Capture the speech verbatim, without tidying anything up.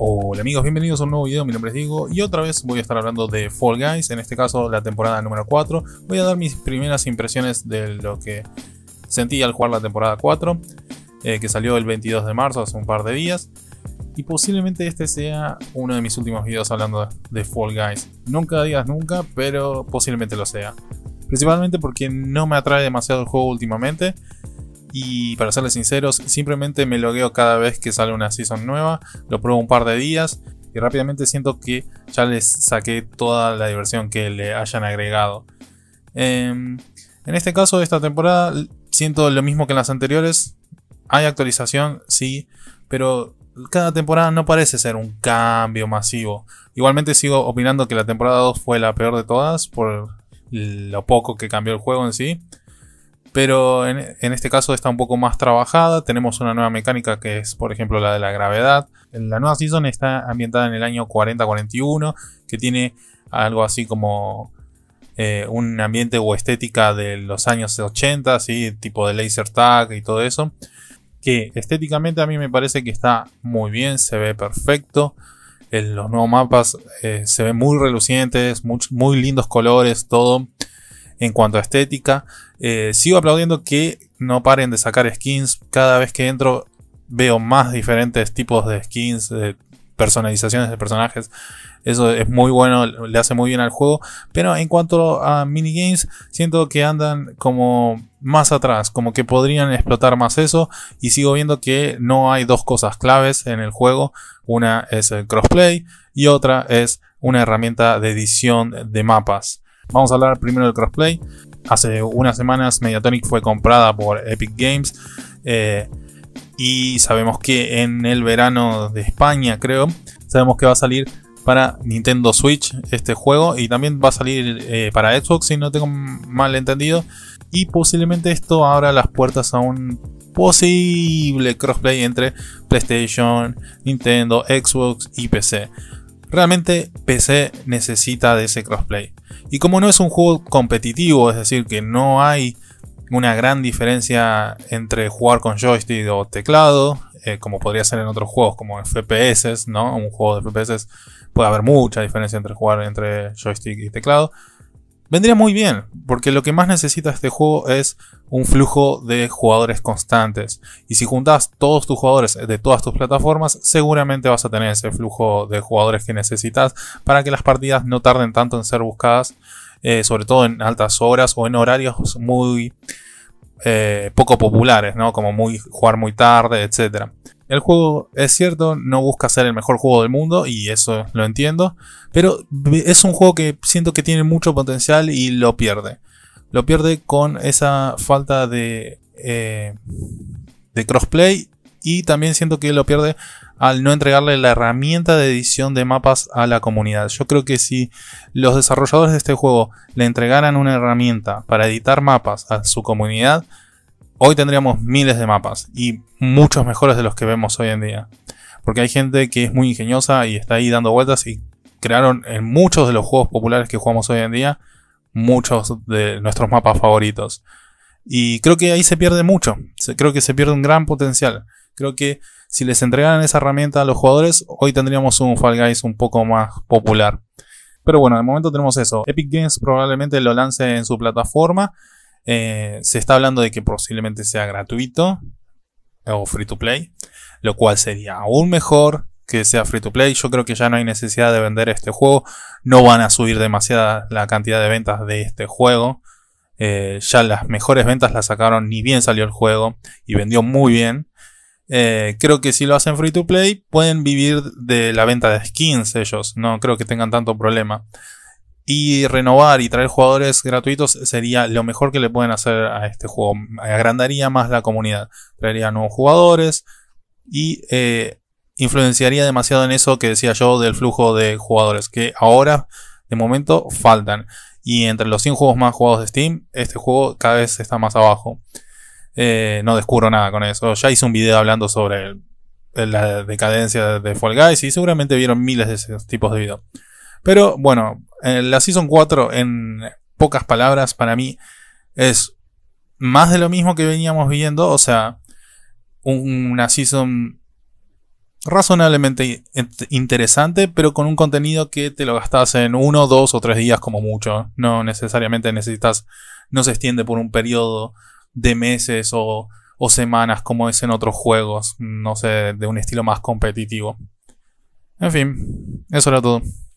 Hola amigos, bienvenidos a un nuevo video. Mi nombre es Diego y otra vez voy a estar hablando de Fall Guys, en este caso la temporada número cuatro. Voy a dar mis primeras impresiones de lo que sentí al jugar la temporada cuatro, eh, que salió el veintidós de marzo, hace un par de días. Y posiblemente este sea uno de mis últimos videos hablando de Fall Guys. Nunca digas nunca, pero posiblemente lo sea. Principalmente porque no me atrae demasiado el juego últimamente. Y para serles sinceros, simplemente me logueo cada vez que sale una season nueva. Lo pruebo un par de días y rápidamente siento que ya les saqué toda la diversión que le hayan agregado. Eh, en este caso de esta temporada siento lo mismo que en las anteriores. Hay actualización, sí, pero cada temporada no parece ser un cambio masivo. Igualmente sigo opinando que la temporada dos fue la peor de todas por lo poco que cambió el juego en sí. Pero en, en este caso está un poco más trabajada. Tenemos una nueva mecánica que es, por ejemplo, la de la gravedad. La nueva season está ambientada en el año cuarenta cuarenta y uno, que tiene algo así como eh, un ambiente o estética de los años ochenta, ¿sí? Tipo de laser tag y todo eso. Que estéticamente a mí me parece que está muy bien, se ve perfecto. En los nuevos mapas eh, se ven muy relucientes, muy, muy lindos colores, todo. En cuanto a estética, eh, sigo aplaudiendo que no paren de sacar skins. Cada vez que entro veo más diferentes tipos de skins, de personalizaciones de personajes. Eso es muy bueno, le hace muy bien al juego. Pero en cuanto a minigames, siento que andan como más atrás, como que podrían explotar más eso. Y sigo viendo que no hay dos cosas claves en el juego. Una es el crossplay y otra es una herramienta de edición de mapas. Vamos a hablar primero del crossplay. Hace unas semanas Mediatonic fue comprada por Epic Games. Eh, y sabemos que en el verano de España, creo, sabemos que va a salir para Nintendo Switch este juego. Y también va a salir eh, para Xbox, si no tengo mal entendido. Y posiblemente esto abra las puertas a un posible crossplay entre PlayStation, Nintendo, Xbox y P C. Realmente P C necesita de ese crossplay. Y como no es un juego competitivo, es decir, que no hay una gran diferencia entre jugar con joystick o teclado, eh, como podría ser en otros juegos como F P S, ¿no? Un juego de F P S puede haber mucha diferencia entre jugar entre joystick y teclado. Vendría muy bien, porque lo que más necesita este juego es un flujo de jugadores constantes. Y si juntas todos tus jugadores de todas tus plataformas, seguramente vas a tener ese flujo de jugadores que necesitas para que las partidas no tarden tanto en ser buscadas, eh, sobre todo en altas horas o en horarios muy eh, poco populares, ¿no? Como muy, jugar muy tarde, etcétera. El juego, es cierto, no busca ser el mejor juego del mundo y eso lo entiendo, pero es un juego que siento que tiene mucho potencial y lo pierde. Lo pierde con esa falta de, eh, de crossplay y también siento que lo pierde al no entregarle la herramienta de edición de mapas a la comunidad. Yo creo que si los desarrolladores de este juego le entregaran una herramienta para editar mapas a su comunidad, hoy tendríamos miles de mapas y muchos mejores de los que vemos hoy en día. Porque hay gente que es muy ingeniosa y está ahí dando vueltas y crearon en muchos de los juegos populares que jugamos hoy en día muchos de nuestros mapas favoritos. Y creo que ahí se pierde mucho. Creo que se pierde un gran potencial. Creo que si les entregaran esa herramienta a los jugadores, hoy tendríamos un Fall Guys un poco más popular. Pero bueno, de momento tenemos eso. Epic Games probablemente lo lance en su plataforma. Eh, se está hablando de que posiblemente sea gratuito o free to play, lo cual sería aún mejor que sea free to play. Yo creo que ya no hay necesidad de vender este juego, no van a subir demasiada la cantidad de ventas de este juego. Eh, ya las mejores ventas las sacaron ni bien salió el juego y vendió muy bien. Eh, creo que si lo hacen free to play pueden vivir de la venta de skins ellos, no creo que tengan tanto problema. Y renovar y traer jugadores gratuitos sería lo mejor que le pueden hacer a este juego. Agrandaría más la comunidad. Traería nuevos jugadores. Y eh, influenciaría demasiado en eso que decía yo del flujo de jugadores. Que ahora, de momento, faltan. Y entre los cien juegos más jugados de Steam, este juego cada vez está más abajo. Eh, no descubro nada con eso. Ya hice un video hablando sobre el, la decadencia de Fall Guys. Y seguramente vieron miles de esos tipos de videos. Pero bueno, la Season cuatro en pocas palabras para mí es más de lo mismo que veníamos viendo. O sea, una Season razonablemente interesante, pero con un contenido que te lo gastas en uno, dos o tres días como mucho. No necesariamente necesitas, no se extiende por un periodo de meses o, o semanas como es en otros juegos, no sé, de un estilo más competitivo. En fin, eso era todo.